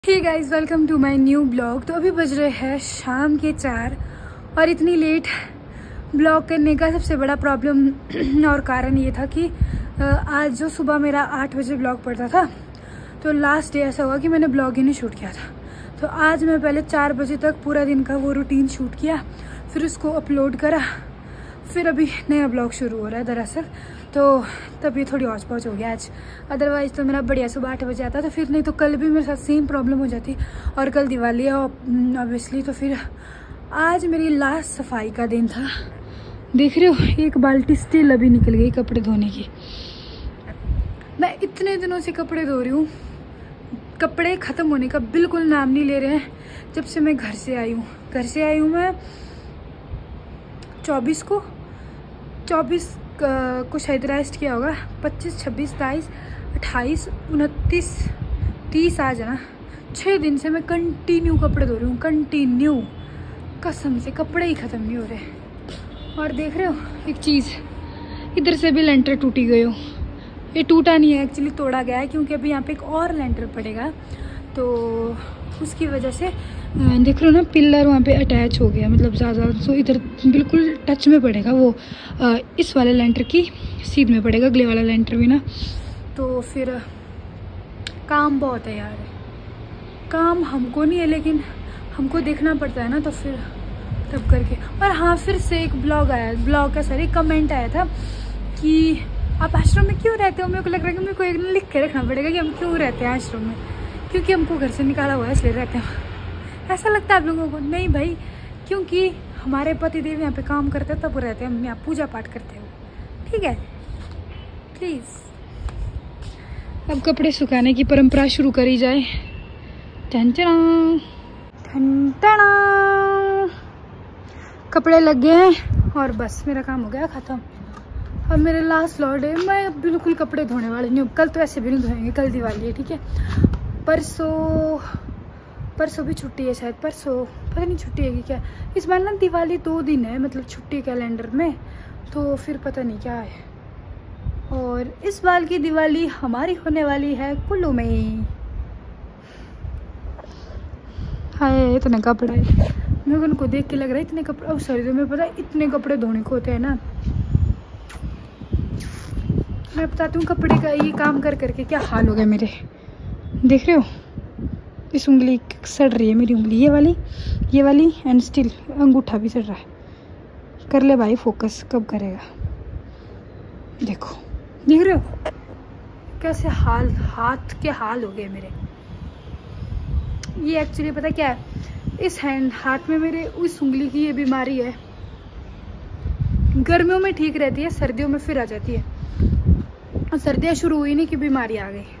Hey guys, welcome to my new blog. तो अभी बज रहे हैं शाम के 4 और इतनी लेट ब्लॉग करने का सबसे बड़ा प्रॉब्लम और कारण ये था कि आज जो सुबह मेरा 8 बजे ब्लॉग पड़ता था, तो लास्ट डे ऐसा हुआ कि मैंने ब्लॉग ही नहीं शूट किया था। तो आज मैं पहले 4 बजे तक पूरा दिन का वो रूटीन शूट किया, फिर उसको अपलोड करा, फिर अभी नया ब्लॉग शुरू हो रहा है दरअसल। तो तब ये थोड़ी हौच पौच हो गया आज, अदरवाइज़ तो मेरा बढ़िया सुबह 8 बजे आता। तो फिर नहीं तो कल भी मेरे साथ सेम प्रॉब्लम हो जाती, और कल दिवाली है ऑब्वियसली। तो फिर आज मेरी लास्ट सफाई का दिन था। देख रहे हो, एक बाल्टी स्टिल अभी निकल गई कपड़े धोने की। मैं इतने दिनों से कपड़े धो रही हूँ, कपड़े ख़त्म होने का बिल्कुल नाम नहीं ले रहे हैं जब से मैं घर से आई हूँ मैं 24 को शायद रेस्ट किया होगा। 25, 26, 27, 28, 29, 30 आज है ना। 6 दिन से मैं कंटिन्यू कपड़े धो रही हूँ, कंटिन्यू। कसम से कपड़े ही ख़त्म नहीं हो रहे। और देख रहे हो एक चीज़, इधर से भी लेंटर टूटी गई हो। ये टूटा नहीं है, एक्चुअली तोड़ा गया है, क्योंकि अभी यहाँ पे एक और लेंटर पड़ेगा, तो उसकी वजह से देख रहे हो ना, पिलर वहाँ पे अटैच हो गया, मतलब ज़्यादा। सो इधर बिल्कुल टच में पड़ेगा वो, इस वाले लेंटर की सीध में पड़ेगा, अगले वाला लेंटर भी ना। तो फिर काम बहुत है यार, काम हमको नहीं है लेकिन हमको देखना पड़ता है ना, तो फिर तब करके। और हाँ, फिर से एक कमेंट आया था कि आप आश्रम में क्यों रहते हो। मेरे को लग रहा है कि मेरे को एक लिख के रखना पड़ेगा कि हम क्यों रहते हैं आश्रम में, क्योंकि हमको घर से निकाला हुआ है इसलिए रहते हैं। ऐसा लगता है आप लोगों को? नहीं भाई, क्योंकि हमारे पतिदेव यहाँ पे काम करते हैं तब रहते हैं, हम यहाँ पूजा पाठ करते हैं, ठीक है। प्लीज़ अब कपड़े सुखाने की परंपरा शुरू करी जाए। टन टन टन टन, कपड़े लग गए हैं और बस मेरा काम हो गया ख़त्म। अब मेरे लास्ट लॉर्ड है, मैं बिल्कुल कपड़े धोने वाले नहीं हूँ। कल तो ऐसे भी नहीं धोएंगे, कल दिवाली है, ठीक है। परसों भी छुट्टी है शायद, परसों पता नहीं छुट्टी है कि क्या। इस बार ना दिवाली 2 दिन है, मतलब छुट्टी कैलेंडर में, तो फिर पता नहीं क्या है। और इस बार की दिवाली हमारी होने वाली है कुल्लू में। हाय, इतना कपड़ा है, मेरे को उनको देख के लग रहा है इतने कपड़े। अब सर्दियों में पता है इतने कपड़े धोने को होते हैं ना। मैं बताती हूँ कपड़े का ये काम कर करके क्या हाल हो गया मेरे। देख रहे हो, इस उंगली सड़ रही है मेरी उंगली, ये वाली एंड स्टिल अंगूठा भी सड़ रहा है। कर ले भाई फोकस, कब करेगा। देखो, देख रहे हो कैसे हाथ के हाल हो गए मेरे। ये एक्चुअली पता क्या है, इस हाथ में मेरे उस उंगली की ये बीमारी है। गर्मियों में ठीक रहती है, सर्दियों में फिर आ जाती है। और सर्दियाँ शुरू हुई नहीं कि बीमारी आ गई।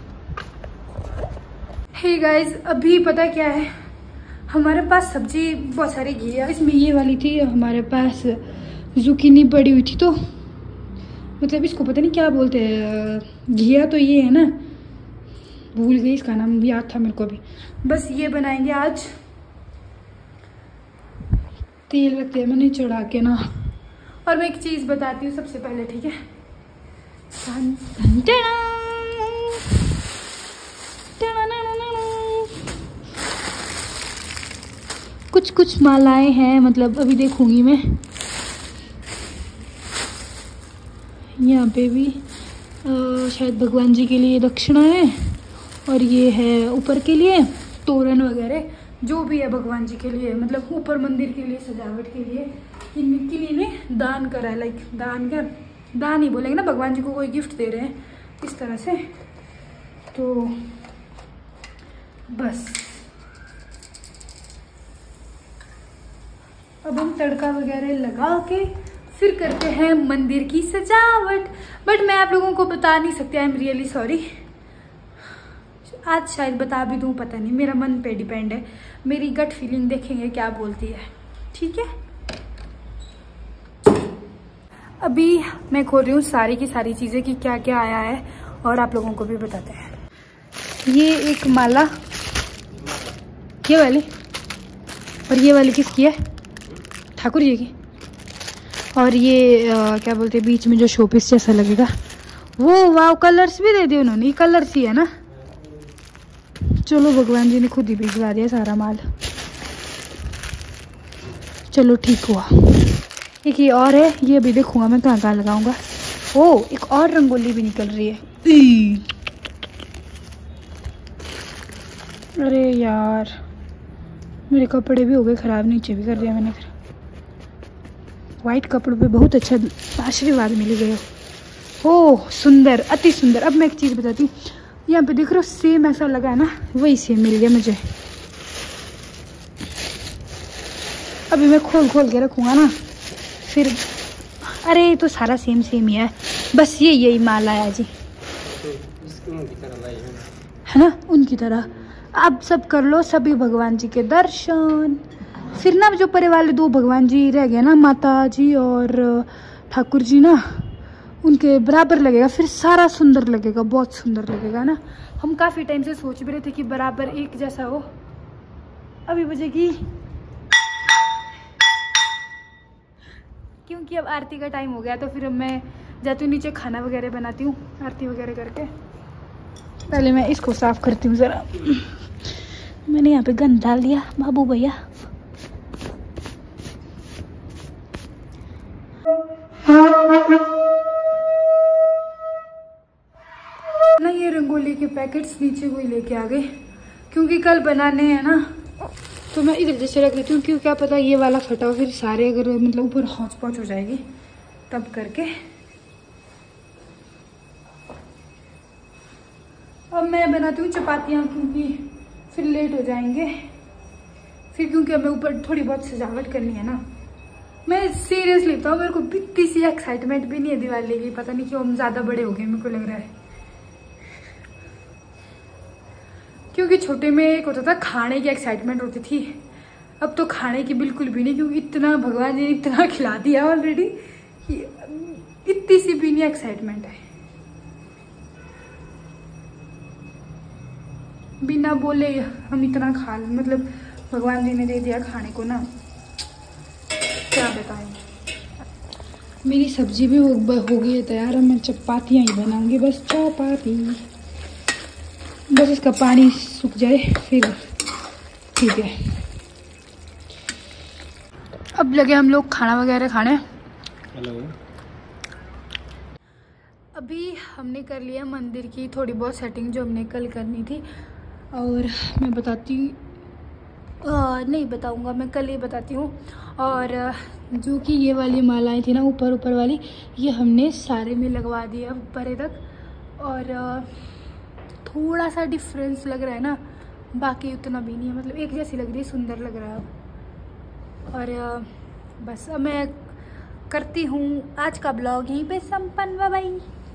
हे गाइस, अभी पता क्या है, हमारे पास सब्जी बहुत सारी घिया, इसमें ये वाली थी, हमारे पास जुकीनी पड़ी हुई थी, तो मतलब इसको पता नहीं क्या बोलते हैं, घिया तो ये है ना, भूल गई इसका नाम, याद था मेरे को अभी। बस ये बनाएंगे आज। तेल रखते हैं मैंने चढ़ा के ना। और मैं एक चीज़ बताती हूँ सबसे पहले, ठीक है। कुछ मालाएं हैं, मतलब अभी देखूंगी मैं। यहाँ पे भी शायद भगवान जी के लिए दक्षिणा है, और ये है ऊपर के लिए तोरण वगैरह, जो भी है भगवान जी के लिए, मतलब ऊपर मंदिर के लिए सजावट के लिए किन्हीं ने दान करा है। लाइक दान ही बोलेंगे ना, भगवान जी को कोई गिफ्ट दे रहे हैं इस तरह से। तो बस अब हम तड़का वगैरह लगा के फिर करते हैं मंदिर की सजावट। बट मैं आप लोगों को बता नहीं सकती, आई एम रियली सॉरी। आज शायद बता भी दूं, पता नहीं, मेरा मन पे डिपेंड है। मेरी गट फीलिंग देखेंगे क्या बोलती है, ठीक है। अभी मैं खोल रही हूँ सारी की सारी चीज़ें कि क्या क्या आया है, और आप लोगों को भी बताते हैं। ये एक माला, ये वाली, और ये वाली किसकी है? ठाकुर जी की। और ये क्या बोलते हैं, बीच में जो शोपीस जैसा लगेगा वो, वाव, कलर्स भी दे दिए उन्होंने। ये कलर्स ही है ना, चलो भगवान जी ने खुद ही भिजवा दिया सारा माल। चलो ठीक हुआ। एक ये और है, ये भी देखूंगा मैं कहाँ कहाँ लगाऊंगा। ओ एक और रंगोली भी निकल रही है। अरे यार मेरे कपड़े भी हो गए ख़राब, नीचे भी कर दिया मैंने। वाइट कपड़ों पे बहुत अच्छा आशीर्वाद मिल गया। ओह सुंदर, अति सुंदर। अब मैं एक चीज़ बताती हूँ, यहाँ पे देख रहे हो सेम ऐसा लगा है ना, वही सेम मिल गया मुझे। अभी मैं खोल खोल के रखूँगा ना फिर। अरे तो सारा सेम सेम ही है, बस यही माल आया जी, है ना उनकी तरह। अब सब कर लो सभी भगवान जी के दर्शन। फिर ना जो परे वाले 2 भगवान जी रह गए ना, माता जी और ठाकुर जी ना, उनके बराबर लगेगा, फिर सारा सुंदर लगेगा, बहुत सुंदर लगेगा ना। हम काफ़ी टाइम से सोच भी रहे थे कि बराबर एक जैसा हो। अभी बजेगी, क्योंकि अब आरती का टाइम हो गया, तो फिर मैं जाती हूँ नीचे, खाना वगैरह बनाती हूँ आरती वगैरह करके। पहले मैं इसको साफ करती हूँ ज़रा। मैंने यहाँ पे गंद डाल दिया बाबू भैया। ना ये रंगोली के पैकेट्स नीचे कोई लेके आ गए, क्योंकि कल बनाने हैं ना, तो मैं इधर जैसे रख लेती हूँ, क्योंकि क्या पता ये वाला फटा हो, फिर सारे अगर मतलब ऊपर हौच पौच हो जाएगी तब करके। अब मैं बनाती हूँ चपातियाँ, क्योंकि फिर लेट हो जाएंगे फिर, क्योंकि हमें ऊपर थोड़ी बहुत सजावट करनी है ना। मैं सीरियसली बताऊँ, मेरे को इतनी सी एक्साइटमेंट भी नहीं है दिवाली की। पता नहीं क्यों हम ज़्यादा बड़े हो गए, मेरे को लग रहा है। क्योंकि छोटे में एक होता था खाने की एक्साइटमेंट होती थी, अब तो खाने की बिल्कुल भी नहीं, क्योंकि इतना भगवान जी ने इतना खिला दिया ऑलरेडी कि इतनी सी भी नहीं एक्साइटमेंट है। बिना बोले हम इतना खा, मतलब भगवान जी ने दे दिया खाने को ना, क्या बताएं। मेरी सब्जी भी हो गई है तैयार। मैं चपातियाँ ही बनाऊंगी, बस चपाती, बस इसका पानी सूख जाए फिर ठीक है। अब लगे हम लोग खाना वगैरह खाने। हेलो। अभी हमने कर लिया मंदिर की थोड़ी बहुत सेटिंग जो हमने कल करनी थी, और मैं बताती नहीं बताऊंगा, मैं कल ही बताती हूँ। और जो कि ये वाली मालाएं थी ना ऊपर वाली, ये हमने सारे में लगवा दिया ऊपर तक, और थोड़ा सा डिफरेंस लग रहा है ना, बाकी उतना भी नहीं है, मतलब एक जैसी लग रही है, सुंदर लग रहा है। और बस अब मैं करती हूँ आज का ब्लॉग यहीं पे संपन्न। Bye bye.